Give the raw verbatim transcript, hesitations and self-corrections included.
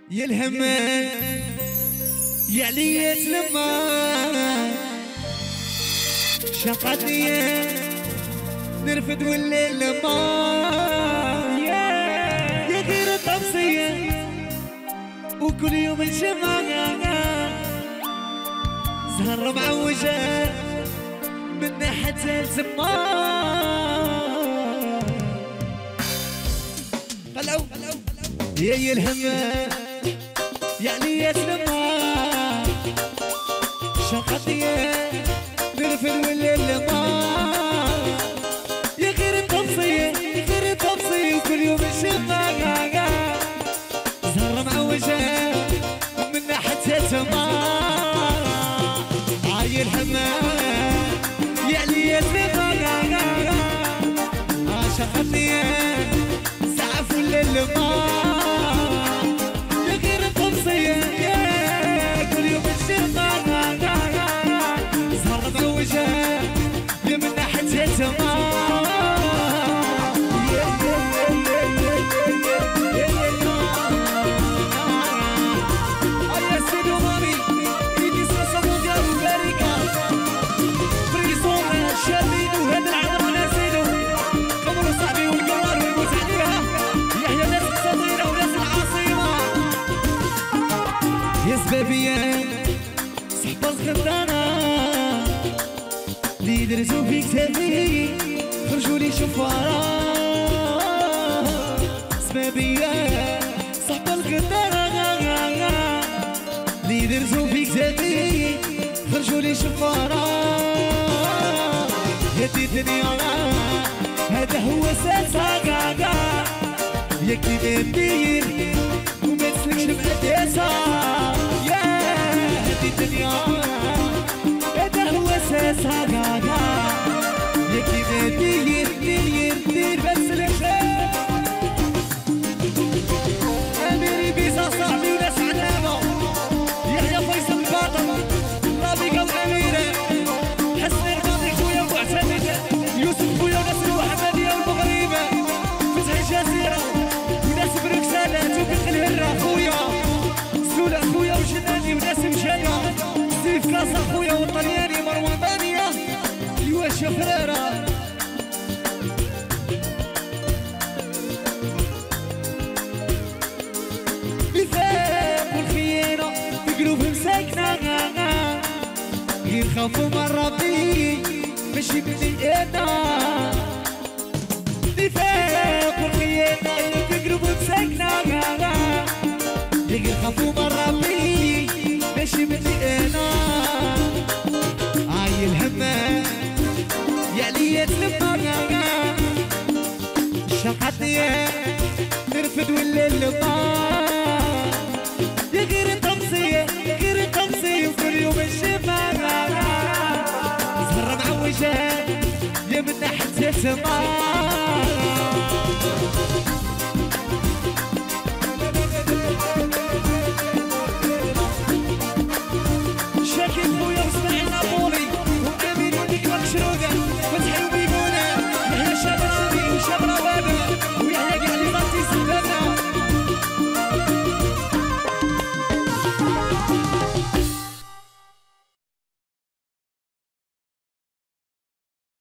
يلهم يعليت لما شقتني نرفد والليل ما يا غير الطمسية وكل يوم الشمع زهر معوجة من حتى الزمان قلعو يا يلهم يعني يسلمها شقتي نرفد والليل ما يا غير الطمسية يا غير الطمسية وكل يوم الشمع زهر معوجة من حتى الزمان عايل حمام يعني يسلمها شقتي سعف والليل ما يا من ناحية اللي درتو في كتافي خرجوا لي شفارة سبابية صحب الغدارة اللي درتو في كتافي خرجوا لي شفارة هدي الدنيا هذا هو اساسها كاكا يا كيما ندير وما تسلكش بأساسها يا هدي الدنيا اساسها كاكا يا كيما دير دير دير بس الخير اميري بيسا صاحبي وناس علامة يحيى فيصل الباطل رابيكا واميرة حسن القاضي خويا ومعتمد يوسف خويا وناس المحمدية والمغربة فتح الجزيرة وناس بروكسالة توفيق الهرة خويا سولا خويا وجناني وناس مشانا سيف كاسا خويا والطلياني مروان بانية ايوا شفرارة الفاق والخيانة في قلوبهم ساكنة غير خافوا من ربي ماشي مني انا الفاق والخيانة في قلوبهم ساكنة غير خافوا من ربي ماشي مني انا عايل همه يعني يتلمى شقتني نرفد والليل ما يا غير الطمسية يا غير الطمسية وكل يوم الشمع زهرة معوجة يا من ناحية السما